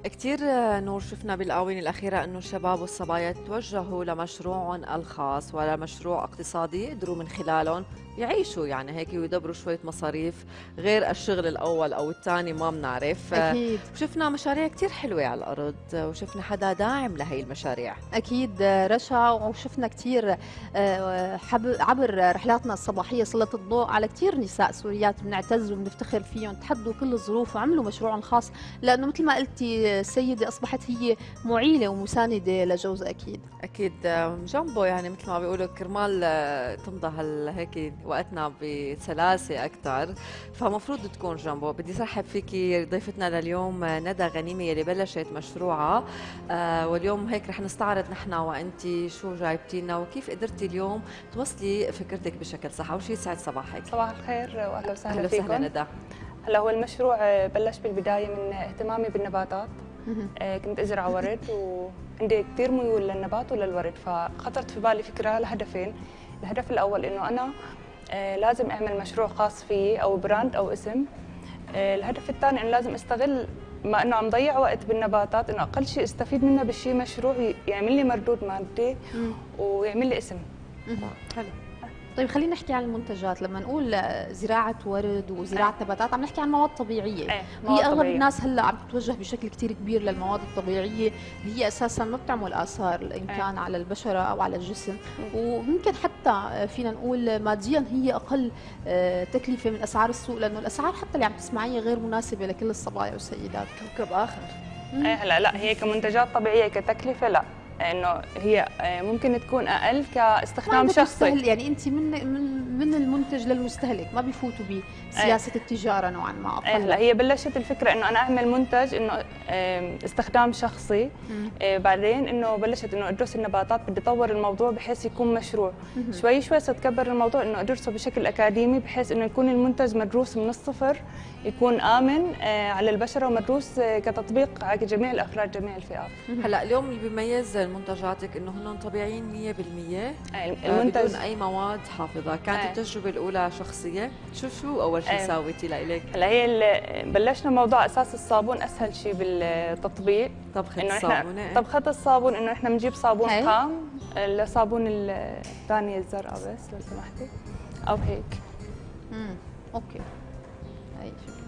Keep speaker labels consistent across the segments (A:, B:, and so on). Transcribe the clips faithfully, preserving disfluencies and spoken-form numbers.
A: كتير نور شفنا بالآونة الأخيرة أنه الشباب والصبايا توجهوا لمشروعهم الخاص ولمشروع اقتصادي يقدروا من خلالهم يعيشوا يعني هيك ويدبروا شوية مصاريف غير الشغل الأول أو الثاني ما بنعرف.
B: أكيد.
A: وشفنا مشاريع كتير حلوة على الأرض وشفنا حدا داعم لهي المشاريع.
B: أكيد رشا، وشفنا كتير عبر رحلاتنا الصباحية سلط الضوء على كتير نساء سوريات بنعتز وبنفتخر فيهم، تحدوا كل الظروف وعملوا مشروعهم الخاص، لأنه مثل ما قلتي السيدة أصبحت هي معيلة ومساندة لجوزها. أكيد
A: أكيد جنبه، يعني مثل ما بيقولوا كرمال تمضى هال هيك وقتنا بسلاسة أكثر، فمفروض تكون جنبه. بدي سرحب فيكي ضيفتنا لليوم ندى غنيمة يلي بلشت مشروعها، آه واليوم هيك رح نستعرض نحن وأنتي شو جايبتي لنا وكيف قدرتي اليوم توصلي فكرتك بشكل صح. أول شيء يسعد صباحك.
C: صباح الخير وأهلا وسهلا
A: أهلا
C: فيكم.
A: وسهلا ندى.
C: هلا هو المشروع بلش بالبداية من اهتمامي بالنباتات. آه كنت أزرع ورد وعندي كثير ميول للنبات وللورد، فخطرت في بالي فكرة لهدفين. الهدف الأول إنه أنا آه لازم أعمل مشروع خاص فيي أو براند أو اسم. آه الهدف الثاني إنه لازم أستغل ما إنه عم ضيع وقت بالنباتات، إنه أقل شيء استفيد منه بشيء مشروع يعمل لي مردود مادي ويعمل لي اسم.
A: حلو.
B: طيب خلينا نحكي عن المنتجات. لما نقول زراعة ورد وزراعة
C: أه.
B: نباتات عم نحكي عن مواد طبيعية.
C: أه.
B: هي أغلب الناس هلا عم تتوجه بشكل كتير كبير للمواد الطبيعية اللي هي أساسا ما بتعمل آثار إن كان أه. على البشرة أو على الجسم، وممكن حتى فينا نقول ماديا هي أقل تكلفة من أسعار السوق، لأنه الأسعار حتى اللي عم تسمعيها غير مناسبة لكل الصبايا والسيدات.
A: كوكب آخر.
C: أه هلا لا، هي كمنتجات طبيعية كتكلفة لا، انه هي ممكن تكون اقل كاستخدام شخصي.
B: يعني انت من من من المنتج للمستهلك ما بيفوتوا بسياسه أيه. التجاره نوعا ما.
C: هلا هي بلشت الفكره انه انا اعمل منتج انه استخدام شخصي، بعدين انه بلشت انه ادرس النباتات، بدي اطور الموضوع بحيث يكون مشروع. مم. شوي شوي ستكبر الموضوع انه ادرسه بشكل اكاديمي بحيث انه يكون المنتج مدروس من الصفر، يكون امن على البشره ومدروس كتطبيق على جميع الافراد جميع الفئات.
A: هلا اليوم اللي بيميز منتجاتك انه هن طبيعيين مية بالمية
C: المنتج
A: بدون اي مواد حافظه. كانت أي. التجربه الاولى شخصيه، شو شو اول شيء سويتي لإلك؟
C: هلا هي بلشنا موضوع اساس الصابون اسهل شيء بالتطبيق.
A: طبخه الصابونه.
C: طبخه الصابون انه احنا بنجيب صابون خام، الصابون الثانيه الزرقاء بس لو سمحتي او هيك.
B: امم اوكي. اي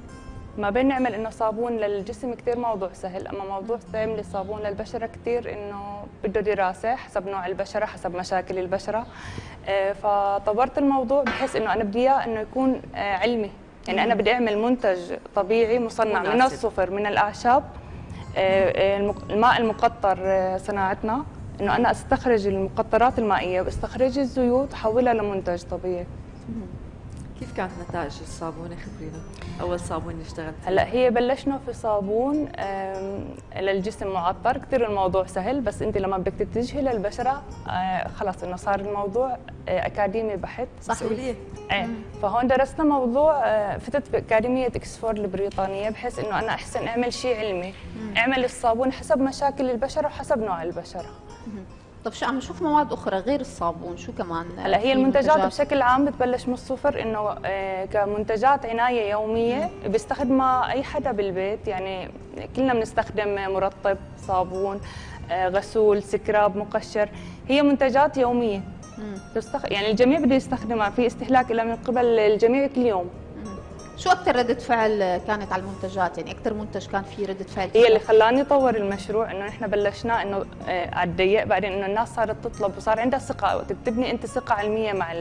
C: ما بين نعمل انه صابون للجسم كثير موضوع سهل، اما موضوع تعملي صابون للبشره كثير انه بده دراسه حسب نوع البشره حسب مشاكل البشره. آه فطورت الموضوع بحيث انه انا بدي اياه انه يكون آه علمي، يعني انا بدي اعمل منتج طبيعي مصنع مناسب. من الصفر من الاعشاب. آه الماء المقطر آه صناعتنا، انه انا استخرج المقطرات المائيه واستخرج الزيوت احولها لمنتج طبيعي.
A: كيف كانت نتائج الصابونه؟ خبرينا اول صابون اشتغلت.
C: هلا هي بلشنا في صابون للجسم معطر، كثير الموضوع سهل، بس انت لما بدك تتجهي للبشره خلص انه صار الموضوع اكاديمي بحت.
A: مسؤوليه.
C: ايه فهون درسنا موضوع، فتت في اكاديميه اكسفورد البريطانيه بحيث انه انا احسن اعمل شيء علمي، مم. اعمل الصابون حسب مشاكل البشره وحسب نوع البشره.
B: مم. طب شو عم نشوف مواد اخرى غير الصابون؟ شو كمان؟
C: هلا هي المنتجات منتجات بشكل عام بتبلش من الصفر، انه آه كمنتجات عنايه يوميه بيستخدمها اي حدا بالبيت، يعني كلنا بنستخدم مرطب، صابون، آه غسول، سكراب، مقشر، هي منتجات يوميه. تستخ... يعني الجميع بده يستخدمها، في استهلاك لها من قبل الجميع كل يوم.
B: شو أكثر ردة فعل كانت على المنتجات؟ يعني أكثر منتج كان فيه ردة فعل؟
C: هي اللي خلاني أطور المشروع إنه إحنا بلشنا إنه آه على الضيق، بعدين إنه الناس صارت تطلب وصار عندها ثقة، وقت بتبني أنت ثقة علمية مع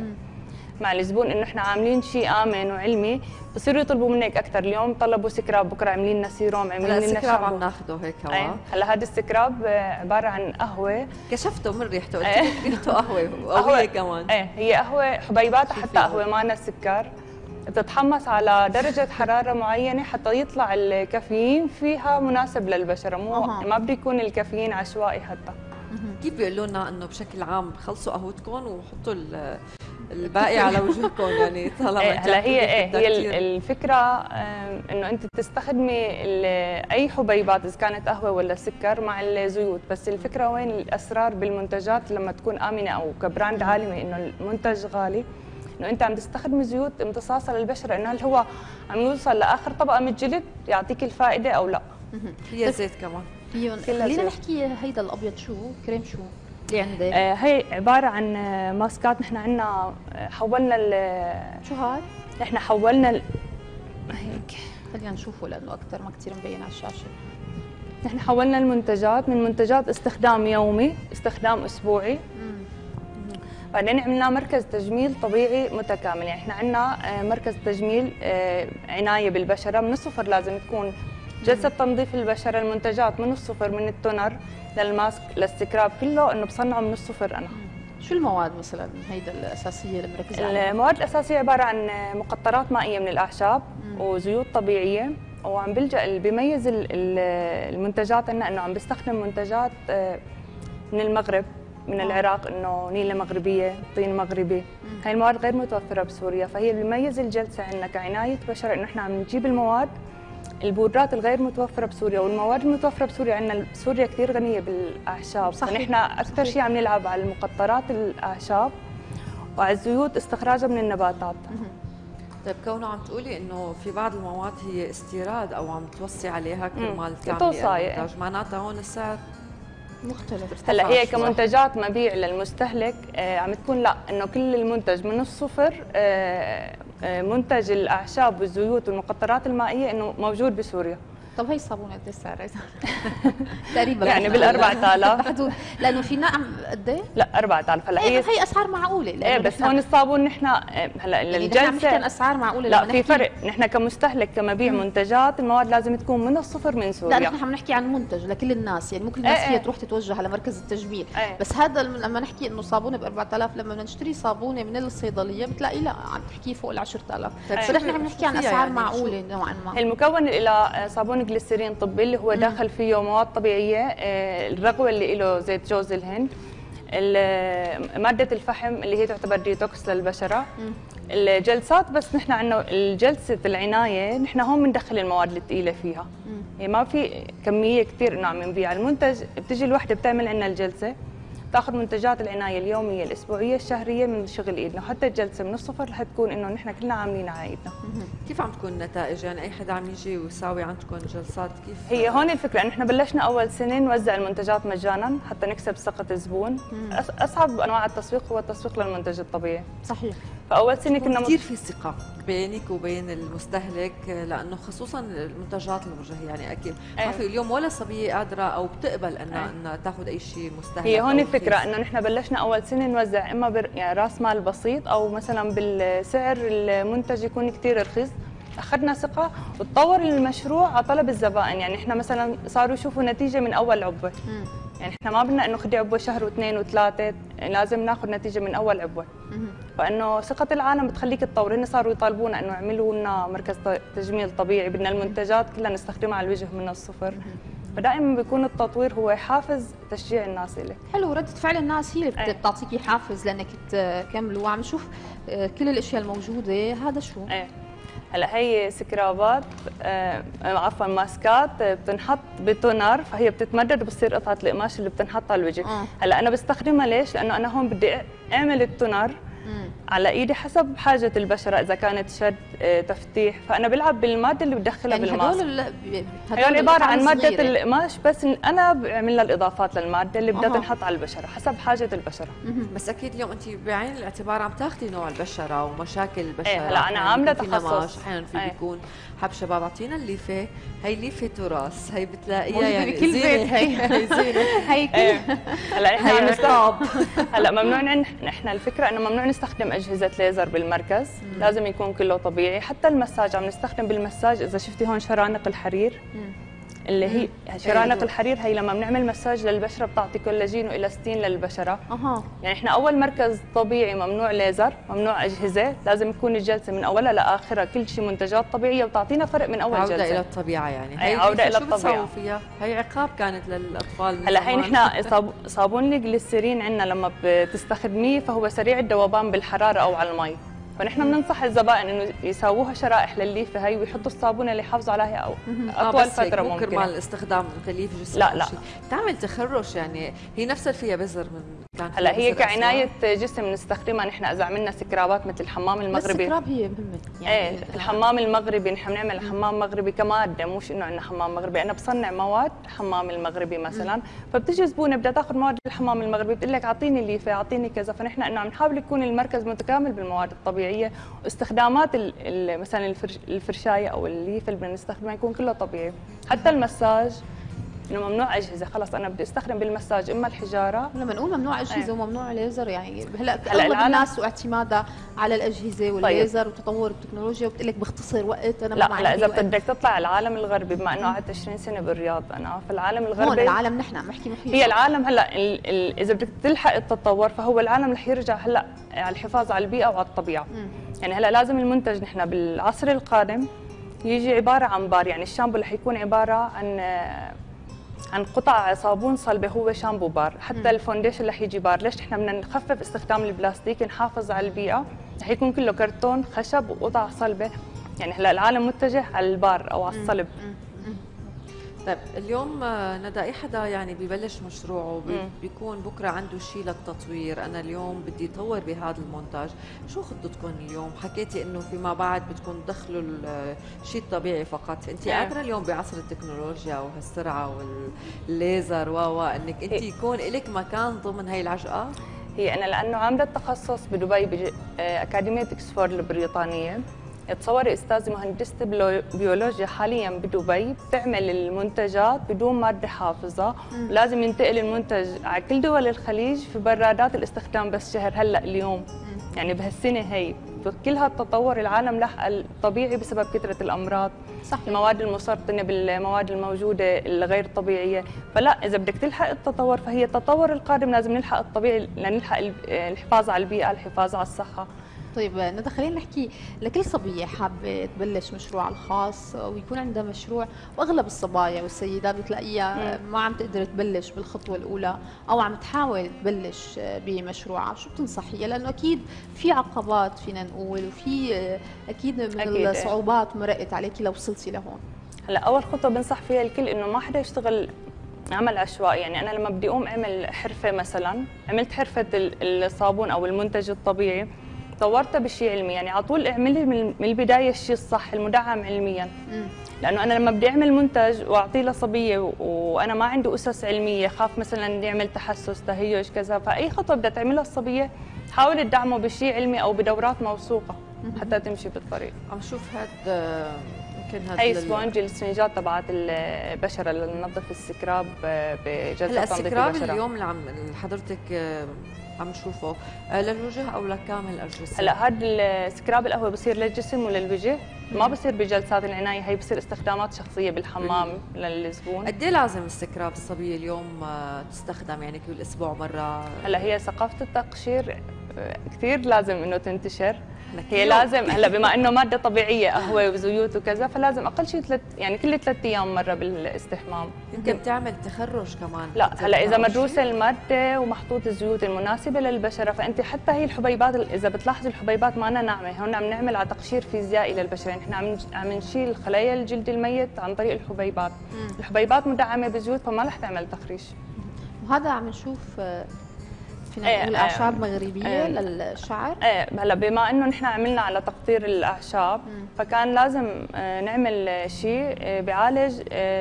C: مع الزبون إنه إحنا عاملين شيء آمن وعلمي، بصيروا يطلبوا منك أكثر. اليوم طلبوا سكراب، بكرة عاملين لنا سيروم، عاملين لنا
A: سكراب عم ناخذه هيك هوا.
C: أيه. هلا هذا السكراب عبارة عن قهوة،
A: كشفته من ريحته، قلت لك ريحته قهوة وقوية كمان.
C: ايه هي قهوة حبيباتها حتى قهوة ما لها سكر، بتتحمص على درجة حرارة معينة حتى يطلع الكافيين فيها مناسب للبشرة، مو أه. ما بده يكون الكافيين عشوائي حتى.
A: كيف بيقولوا لنا انه بشكل عام خلصوا قهوتكم وحطوا الباقي على وجهكم؟ يعني طالما
C: إيه هلا هي ايه هي الفكرة انه انت تستخدمي اي حبيبات اذا كانت قهوة ولا سكر مع الزيوت، بس الفكرة وين الاسرار بالمنتجات لما تكون آمنة او كبراند عالمي انه المنتج غالي، انه انت عم تستخدمي زيوت امتصاصه للبشره، انه هل هو عم يوصل لاخر طبقه من الجلد يعطيك الفائده او لا.
A: فيها زيت كمان.
B: فيهم. خلينا نحكي هيدا الابيض شو كريم شو اللي عندك؟
C: آه هي عباره عن ماسكات. نحن عندنا حولنا ال
B: شو هاد؟
C: نحن حولنا ال... هيك
B: خلينا نشوفه لانه اكثر ما كثير مبين على الشاشه.
C: نحن حولنا المنتجات من منتجات استخدام يومي استخدام اسبوعي. بعدين عملنا مركز تجميل طبيعي متكامل. يعني احنا عندنا مركز تجميل عنايه بالبشره من الصفر. لازم تكون جلسه تنظيف البشره، المنتجات من الصفر، من التونر للماسك للسكراب، كله انه بصنعه من الصفر انا.
B: شو المواد مثلا هيدا الاساسيه اللي مركزه عليها؟
C: المواد الاساسيه عباره عن مقطرات مائيه من الاعشاب وزيوت طبيعيه. وعم بلجأ اللي بيميز المنتجات عندنا انه عم بيستخدم منتجات من المغرب، من العراق، انه نيله مغربيه، طين مغربي. هاي المواد غير متوفره بسوريا، فهي اللي بيميز الجلسه عندنا كعنايه بشره انه احنا عم نجيب المواد البودرات الغير متوفره بسوريا. والمواد المتوفره بسوريا عندنا سوريا كثير غنيه بالاعشاب، فنحن اكثر شيء عم نلعب على المقطرات الاعشاب وعلى الزيوت استخراجها من النباتات.
A: طيب كونه عم تقولي انه في بعض المواد هي استيراد او عم توصي عليها كرمال تعملي
C: توصاية،
A: المنتج، معناتها هون السعر
B: مختلف.
C: هلا هي كمنتجات مبيع للمستهلك آه عم تكون لا انه كل المنتج من الصفر. آه آه منتج الاعشاب والزيوت والمقطرات المائيه انه موجود بسوريا.
B: طب هي الصابونه قد ايش سعرها؟ تقريبا
C: يعني بال أربعة آلاف
B: بحدود، لانه في نعم قد ايه؟
C: لا أربعة آلاف. هلا
B: هي هي اسعار معقوله.
C: ايه بس هون الصابون نحن هلا
B: يعني
C: الجلسه
B: يعني اسعار معقوله.
C: لا في فرق. نحن كمستهلك كمبيع مم. منتجات المواد لازم تكون من الصفر من سوريا.
B: لا نحن عم نحكي عن منتج لكل الناس، يعني ممكن الناس
C: ايه
B: هي تروح تتوجه على مركز التجميل.
C: ايه.
B: بس هذا لما نحكي انه صابونه ب أربعة آلاف، لما بدنا نشتري صابونه من الصيدليه بتلاقي لا عم تحكي فوق ال عشرة آلاف. فنحن عم نحكي عن اسعار يعني معقوله نوعا ما.
C: المكون الى صابون جليسرين طبي اللي هو داخل فيه مواد طبيعيه. الرغوه اللي له زيت جوز الهند، ماده الفحم اللي هي تعتبر ديتوكس للبشره. الجلسات بس نحن عندنا الجلسه العنايه نحن هون بندخل المواد الثقيله فيها. يعني ما في كميه كثير انه عم نبيع المنتج. بتجي الوحده بتعمل عندنا الجلسه تاخذ منتجات العنايه اليوميه الاسبوعيه الشهريه من شغل ايدنا، وحتى الجلسه من الصفر رح تكون انه نحن كلنا عاملين على ايدنا.
A: كيف عم تكون النتائج؟ يعني اي حدا عم يجي ويساوي عندكم جلسات كيف؟
C: هي هون الفكره انه نحن بلشنا اول سنه نوزع المنتجات مجانا حتى نكسب ثقه الزبون. اصعب انواع التسويق هو التسويق للمنتج الطبيعي.
B: صحيح.
C: فاول سنه كنا
A: كثير في ثقه بينك وبين المستهلك، لانه خصوصا المنتجات الوجهيه. يعني اكيد ما في اليوم ولا صبيه قادره او بتقبل انها انها تاخذ اي شيء مستهلك.
C: هي هون الفكره انه نحن بلشنا اول سنه نوزع اما بر... يعني راس مال بسيط او مثلا بالسعر المنتج يكون كثير رخيص. اخذنا ثقه وتطور المشروع على طلب الزبائن. يعني احنا مثلا صاروا يشوفوا نتيجه من اول عبوه. يعني احنا ما بدنا انه خدي عبوه شهر واثنين وثلاثه، لازم ناخذ نتيجه من اول عبوه. فانه ثقه العالم بتخليك تطور. هن صاروا يطالبونا انه اعملوا لنا مركز تجميل طبيعي، بدنا المنتجات كلها نستخدمها على الوجه من الصفر. فدائما بيكون التطوير هو حافز تشجيع الناس إليه.
B: حلو، ردة فعل الناس هي اللي بتعطيكي حافز لانك تكملوا. وعم نشوف كل الاشياء الموجوده. هذا شو؟
C: ايه هلا هي سكرابات آه عفوا ماسكات بتنحط بتونر، فهي بتتمدد وبتصير قطعه القماش اللي بتنحط على الوجه. آه. هلا انا بستخدمها ليش؟ لانه انا هون بدي اعمل التونر مم. على ايدي حسب حاجه البشره، اذا كانت شد آه تفتيح، فانا بلعب بالماده اللي بدخلها يعني بالماسك. هدول هدول عباره عن ماده القماش، بس انا بعمل لها الاضافات للماده اللي بدها آه. تنحط على البشره حسب حاجه البشره.
A: مم. بس اكيد اليوم انت بعين الاعتبار عم تاخذي نوع البشره ومشاكل البشره.
C: ايه هلا انا عامله تخصص.
A: احيانا في بيكون حب شباب اعطينا الليفه، هي ليفه تراث، هي بتلاقيها
B: يعني بكل بيت. هي هي زينه هي كل
C: هلا احنا عم نستخدم هلا ممنوع نحن الفكره انه ممنوع نستخدم اجهزه ليزر بالمركز. مم. لازم يكون كله طبيعي. حتى المساج عم نستخدم بالمساج، اذا شفتي هون شرانق الحرير مم. اللي هي شرانق الحرير، هي لما بنعمل مساج للبشره بتعطي كولاجين والاستين للبشره. اها يعني احنا اول مركز طبيعي ممنوع ليزر، ممنوع اجهزه، لازم تكون الجلسه من اولها لاخرها كل شيء منتجات طبيعيه وتعطينا فرق من اول
A: عودة
C: جلسه.
A: عوده الى الطبيعه يعني.
C: هي عوده الى الطبيعه.
A: فيها هي عقاب كانت للاطفال.
C: هلا هي نحن صابون الجليسرين عندنا لما بتستخدميه فهو سريع الذوبان بالحراره او على المي، فنحن بننصح الزبائن انه يساووها شرائح للليفه هي ويحطوا الصابونه اللي يحافظوا عليها او اطول آه فتره ممكن.
A: كرمال استخدام تليف جسم.
C: لا لا
A: تعمل تخرش يعني. هي نفسها فيها بذر من كان
C: هلا هي كعنايه جسم نستخدمها نحن اذا عملنا سكرابات مثل الحمام المغربي.
B: بس السكراب هي مهمه
C: يعني ايه الحمام المغربي نحن بنعمل حمام مغربي كماده، مش انه عندنا حمام مغربي، انا بصنع مواد حمام المغربي مثلا، فبتجي زبونه بدها تاخذ مواد الحمام المغربي بتقول لك اعطيني ليفه اعطيني كذا، فنحن انه عم نحاول يكون المركز متكامل بالمواد الطبيعيه، واستخدامات ال ال مثلا الفرش الفرشايه او الليفه اللي بنستخدمها يكون كله طبيعي، حتى المساج انه ممنوع اجهزه، خلص انا بدي استخدم بالمساج اما الحجاره.
B: لما نقول ممنوع اجهزه
C: ايه.
B: وممنوع ليزر يعني هلا اغلب الناس واعتمادها على الاجهزه والليزر طيب. وتطور التكنولوجيا وبتقول لك بختصر وقت انا
C: لا لا اذا بدك تطلع العالم الغربي بما انه قعدت عشرين سنه بالرياض انا في العالم الغربي
B: هون العالم نحن عم نحكي محيط
C: هي العالم هلا ال ال اذا بدك تلحق التطور فهو العالم رح يرجع هلا على الحفاظ على البيئه وعلى الطبيعه. مم. يعني هلا لازم المنتج نحن بالعصر القادم يجي عباره عن بار، يعني الشامبو رح يكون عباره عن عن قطع صابون صلبه هو شامبو بار، حتى م. الفونديشن رح يجي بار، ليش نحن بدنا نخفف استخدام البلاستيك نحافظ على البيئه، رح يكون كله كرتون خشب وقطع صلبه، يعني هلا العالم متجه على البار او على الصلب. م. م.
A: طيب اليوم ندى اي حدا يعني ببلش مشروعه بيكون بكره عنده شيء للتطوير، انا اليوم بدي اطور بهذا المنتج، شو خطتكم اليوم؟ حكيتي انه فيما بعد بدكم تدخلوا الشيء الطبيعي فقط، انت قادره اليوم بعصر التكنولوجيا وهالسرعه والليزر و انك انت يكون لك مكان ضمن هي العجقه؟
C: هي انا لانه عامله تخصص بدبي باكاديميه اكسفورد البريطانيه، تصوري استاذه مهندسه بيولوجيا حاليا بدبي بتعمل المنتجات بدون ماده حافظه، ولازم ينتقل المنتج على كل دول الخليج في برادات الاستخدام بس شهر هلا اليوم. مم. يعني بهالسنه هي كل هالتطور العالم لحق الطبيعي بسبب كثره الامراض. صح. المواد المسرطنه بالمواد الموجوده الغير طبيعيه، فلا اذا بدك تلحق التطور فهي التطور القادم لازم نلحق الطبيعي لنلحق الحفاظ على البيئه، الحفاظ على الصحه.
B: طيب ندى خلينا نحكي لكل صبيه حابه تبلش مشروعها الخاص ويكون عندها مشروع، واغلب الصبايا والسيدات بتلاقيها ما عم تقدر تبلش بالخطوه الاولى او عم تحاول تبلش بمشروعها، شو بتنصحيها؟ لانه اكيد في عقبات فينا نقول وفي اكيد من أكيد الصعوبات مرقت عليكي لو وصلتي لهون.
C: هلا اول خطوه بنصح فيها الكل انه ما حدا يشتغل عمل عشوائي، يعني انا لما بدي اقوم اعمل حرفه مثلا، عملت حرفه الصابون او المنتج الطبيعي طورتها بشيء علمي، يعني على طول اعملي من البدايه الشيء الصح المدعم علميا. مم. لانه انا لما بدي اعمل منتج واعطيه لصبيه وانا ما عندي اسس علميه، خاف مثلا يعمل تحسس تهيج كذا، فاي خطوه بدها تعملها الصبيه حاول تدعمه بشيء علمي او بدورات موثوقه حتى تمشي بالطريق.
A: عم شوف هاد يمكن هاد
C: هي سبونج السفنجات تبعت البشره لننظف السكراب بجلسه تنظيف البشره.
A: هلا السكراب اليوم اللي عم حضرتك عم نشوفه للوجه او لكامل الجسم؟
C: هلا هذا السكراب القهوه بصير للجسم وللوجه، ما بصير بجلسات العنايه، هي بصير استخدامات شخصيه بالحمام مم. للزبون.
A: قد ايه لازم السكراب الصبيه اليوم تستخدم يعني كل اسبوع مره؟
C: هلا هي ثقافه التقشير كثير لازم انه تنتشر، هي لازم هلا بما انه ماده طبيعيه قهوه وزيوت وكذا، فلازم اقل شيء ثلاث يعني كل ثلاث ايام مره بالاستحمام.
A: يمكن بتعمل تخرج كمان.
C: لا هلا اذا مدروسه الماده ومحطوط الزيوت المناسبه للبشره، فانت حتى هي الحبيبات اذا بتلاحظي الحبيبات ما ناعمه، هون عم نعمل على تقشير فيزيائي للبشره، يعني احنا عم عم نشيل خلايا الجلد الميت عن طريق الحبيبات. مم. الحبيبات مدعمه بزيوت فما رح تعمل تخريش.
B: وهذا عم نشوف فينا نقول اعشاب مغربيه ايه للشعر.
C: ايه هلا بما انه نحن عملنا على تقطير الاعشاب مم. فكان لازم نعمل شيء بيعالج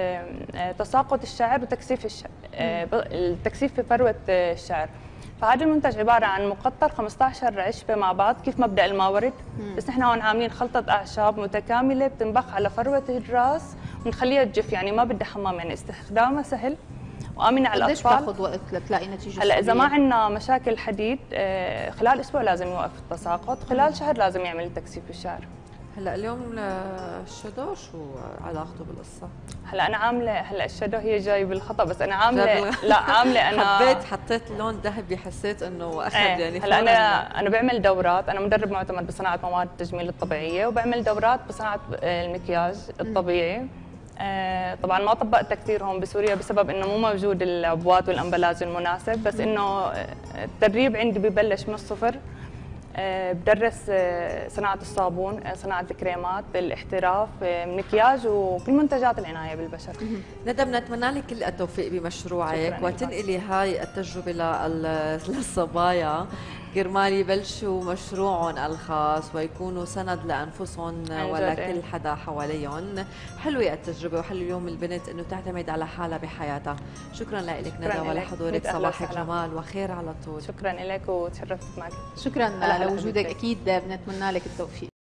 C: تساقط الشعر وتكثيف الشعر، التكثيف في فروه الشعر. فهذا المنتج عباره عن مقطر خمسطعش عشبه مع بعض كيف مبدا الماورد، مم. بس نحن هون عاملين خلطه اعشاب متكامله بتنبخ على فروه الراس ونخليها تجف، يعني ما بدها حمام، يعني استخدامها سهل وامن على الاطفال.
B: قديش بتاخذ وقت لتلاقي نتيجه؟
C: هلا اذا ما عندنا مشاكل حديد خلال اسبوع لازم يوقف التساقط، خلال شهر لازم يعمل تكثيف الشعر.
A: هلا اليوم الشادو شو علاقته بالقصه؟
C: هلا انا عامله هلا الشادو هي جاي بالخطا، بس انا عامله لا عامله انا
A: حبيت حطيت لون ذهبي، حسيت انه اخذ
C: ايه
A: يعني.
C: هلا انا انا بعمل دورات، انا مدرب معتمد بصناعه مواد التجميل الطبيعيه، وبعمل دورات بصناعه المكياج الطبيعي. آه طبعا ما طبقتها كثير هون بسوريا بسبب انه مو موجود العبوات والامبلاج المناسب، بس انه التدريب عندي ببلش من الصفر. بدرس صناعة الصابون، صناعة الكريمات، الاحتراف، مكياج وكل منتجات العناية بالبشرة.
A: ندى بنتمنى لك كل التوفيق بمشروعك وتنقلي هاي التجربة للصبايا كرمال يبلشوا مشروعهم الخاص ويكونوا سند لانفسهم ولكل حدا حواليهم. حلوه التجربه وحلو اليوم البنت انه تعتمد على حالها بحياتها. شكرا لك ندى ولحضورك، صباحك جمال وخير على طول.
C: شكرا لك وتشرفت معك.
B: شكرا لوجودك، اكيد بنتمنى لك التوفيق.